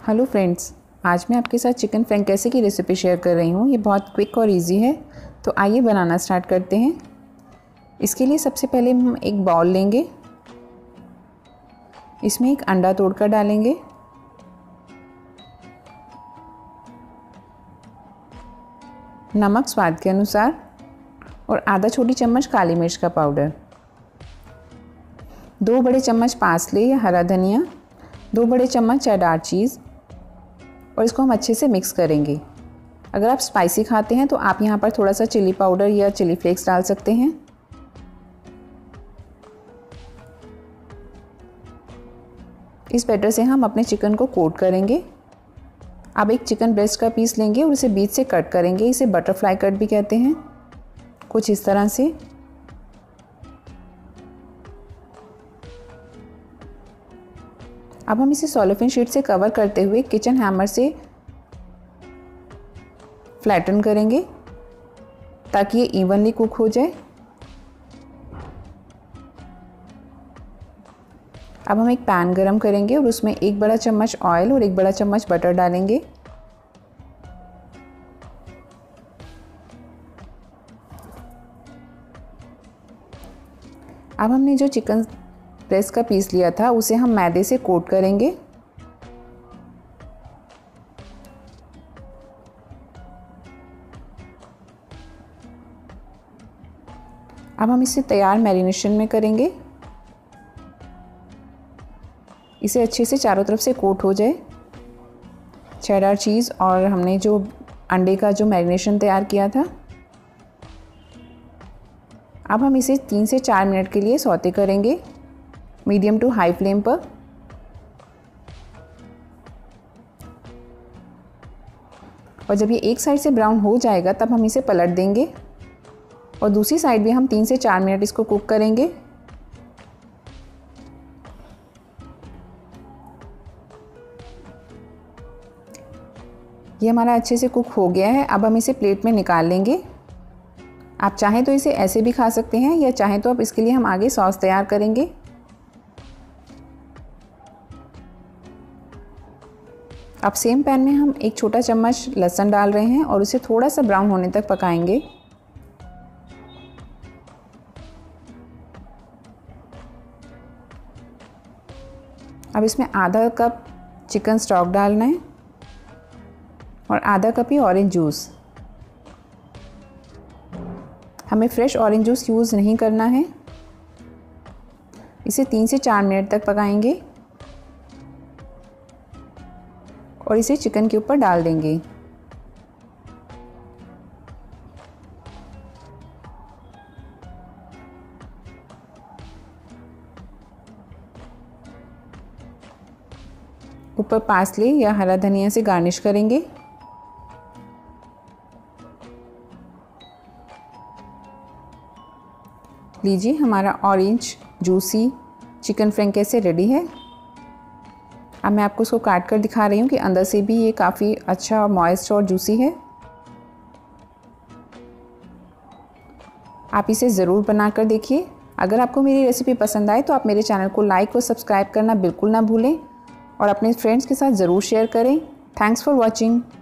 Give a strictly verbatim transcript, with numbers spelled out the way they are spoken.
Hello friends, आज मैं आपके साथ चिकन फ्रैंकाइसे की रेसिपी शेयर कर रही हूँ। ये बहुत क्विक और इजी है, तो आइए बनाना स्टार्ट करते हैं। इसके लिए सबसे पहले हम एक बाउल लेंगे, इसमें एक अंडा तोड़कर डालेंगे, नमक स्वाद के अनुसार और आधा छोटी चम्मच काली मिर्च का पाउडर, दो बड़े चम्मच पार्सले या हरा धनिया, दो बड़े चम्मच चेडार चीज़ और इसको हम अच्छे से मिक्स करेंगे। अगर आप स्पाइसी खाते हैं तो आप यहाँ पर थोड़ा सा चिली पाउडर या चिली फ्लेक्स डाल सकते हैं। इस बैटर से हम अपने चिकन को कोट करेंगे। अब एक चिकन ब्रेस्ट का पीस लेंगे और इसे बीच से कट करेंगे। इसे बटरफ्लाई कट भी कहते हैं। कुछ इस तरह से अब हम इसे सॉलिफिन शीट से कवर करते हुए किचन हैमर से फ्लैटन करेंगे ताकि ये इवनली कुक हो जाए। अब हम एक पैन गरम करेंगे और उसमें एक बड़ा चम्मच ऑयल और एक बड़ा चम्मच बटर डालेंगे। अब हमने जो चिकन ब्रेस्ट का पीस लिया था उसे हम मैदे से कोट करेंगे। अब हम इसे तैयार मैरिनेशन में करेंगे। इसे अच्छे से चारों तरफ से कोट हो जाए। चेडार चीज़ और हमने जो अंडे का जो मैरिनेशन तैयार किया था, अब हम इसे तीन से चार मिनट के लिए सौते करेंगे मीडियम टू हाई फ्लेम पर। और जब ये एक साइड से ब्राउन हो जाएगा तब हम इसे पलट देंगे और दूसरी साइड भी हम तीन से चार मिनट इसको कुक करेंगे। ये हमारा अच्छे से कुक हो गया है। अब हम इसे प्लेट में निकाल लेंगे। आप चाहें तो इसे ऐसे भी खा सकते हैं या चाहें तो अब इसके लिए हम आगे सॉस तैयार करेंगे। अब सेम पैन में हम एक छोटा चम्मच लहसुन डाल रहे हैं और उसे थोड़ा सा ब्राउन होने तक पकाएंगे। अब इसमें आधा कप चिकन स्टॉक डालना है और आधा कप ही ऑरेंज जूस। हमें फ्रेश ऑरेंज जूस यूज़ नहीं करना है। इसे तीन से चार मिनट तक पकाएंगे और इसे चिकन के ऊपर डाल देंगे। ऊपर पार्सले या हरा धनिया से गार्निश करेंगे। लीजिए, हमारा ऑरेंज जूसी चिकन फ्रैंकाइसे रेडी है। अब मैं आपको इसको काट कर दिखा रही हूँ कि अंदर से भी ये काफ़ी अच्छा मॉइस्ट और जूसी है। आप इसे ज़रूर बना कर देखिए। अगर आपको मेरी रेसिपी पसंद आए तो आप मेरे चैनल को लाइक और सब्सक्राइब करना बिल्कुल ना भूलें और अपने फ्रेंड्स के साथ ज़रूर शेयर करें। Thanks for watching.